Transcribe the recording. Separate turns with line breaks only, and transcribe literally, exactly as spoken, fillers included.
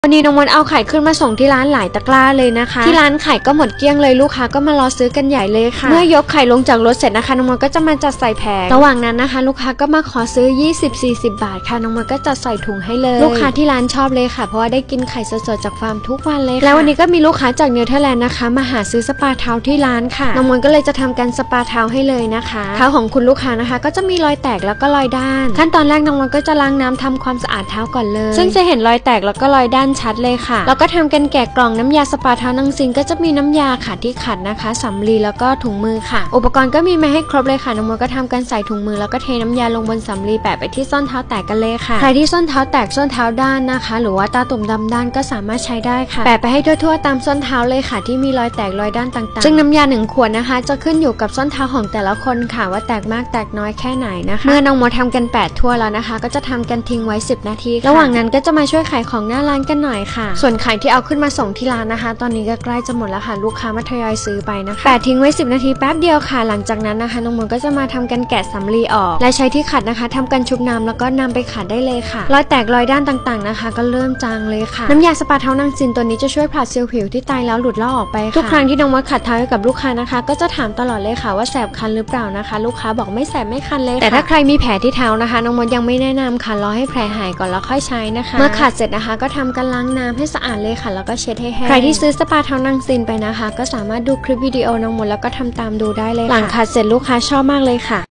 วันนี้น้องมดเอาไข่ขึ้นมาส่งที่ร้านหลายตะกร้าเลยนะคะที่ร้านไข่ก็หมดเกลี้ยงเลยลูกค้าก็มารอซื้อกันใหญ่เลยค่ะเมื่อยกไข่ลงจากรถเสร็จนะคะน้องมดก็จะมาจัดใส่แผงระหว่างนั้นนะคะลูกค้าก็มาขอซื้อ ยี่สิบ สี่สิบ บาทค่ะน้องมดก็จัดใส่ถุงให้เลยลูกค้าที่ร้านชอบเลยค่ะเพราะว่าได้กินไข่สดๆจากฟาร์มทุกวันเลยแล้ววันนี้ก็มีลูกค้าจากเนเธอร์แลนด์นะคะมาหาซื้อสปาเท้าที่ร้านค่ะน้องมดก็เลยจะทำการสปาเท้าให้เลยนะคะเท้าของคุณลูกค้านะคะก็จะมีรอยแตกแล้วก็รอยด้านขั้นตอนแรกน้องมดก็จะล้างน้ำทำความสะอาดเท้าก่อนเลยซึ่งจะเห็นรอยแตกแล้วก็รอยด้านชัดเลยค่ะแล้วก็ทำกันแกะกล่องน้ำยาสปาเท้านังซินก็จะมีน้ำยาค่ะที่ขัดนะคะสำลีแล้วก็ถุงมือค่ะอุปกรณ์ก็มีมาให้ครบเลยค่ะน้องมดก็ทำการใส่ถุงมือแล้วก็เทน้ำยาลงบนสำลีแปะไปที่ส้นเท้าแตกกันเลยค่ะใครที่ส้นเท้าแตกส้นเท้าด้านนะคะหรือว่าตาตุ่มดำด้านก็สามารถใช้ได้ค่ะแปะไปให้ทั่วๆตามส้นเท้าเลยค่ะที่มีรอยแตกรอยด้านต่างๆซึ่งน้ำยาหนึ่งขวดนะคะจะขึ้นอยู่กับส้นเท้าของแต่ละคนค่ะว่าแตกมากแตกน้อยแค่ไหนนะคะเมื่อน้องมดทำกันแปดทั่วแล้วนะคะก็จะทำกันทิ้งไว้สิบนาทีระหว่างนั้นก็จะมาช่วยขายของหน้าร้านกันหน่อยค่ะส่วนไข่ที่เอาขึ้นมาส่งที่ร้านนะคะตอนนี้ก็ใกล้จะหมดแล้วค่ะลูกค้ามาทยอยซื้อไปนะคะแปะทิ้งไว้สิบนาทีแป๊บเดียวค่ะหลังจากนั้นนะคะน้องมดก็จะมาทำกันแกะสำลีออกและใช้ที่ขัดนะคะทำกันชุบน้ำแล้วก็นำไปขัดได้เลยค่ะรอยแตกรอยด้านต่างๆนะคะก็เริ่มจางเลยค่ะน้ำยาสปาเท้านางซินตัวนี้จะช่วยผลัดเซลล์ผิวที่ตายแล้วหลุดลอกออกไปทุกครั้งที่น้องมดขัดเท้าให้กับลูกค้านะคะก็จะถามตลอดเลยค่ะว่าแสบคันหรือเปล่านะคะลูกค้าบอกไม่แสบไม่คันเลยแต่ถ้าใครมีแผลที่เท้านะคะน้องมดยังไม่แนะนำค่ะรอให้แผลหายก่อนแล้วค่อยใช้นะคะเมื่อขัดเสร็จนะคะก็ทำการล้างน้ำให้สะอาดเลยค่ะแล้วก็เช็ดให้แห้งใครที่ซื้อสปาเท้านางซินไปนะคะก็สามารถดูคลิปวิดีโอน้องมดแล้วก็ทำตามดูได้เลยหลังขัดเสร็จลูกค้าชอบมากเลยค่ะ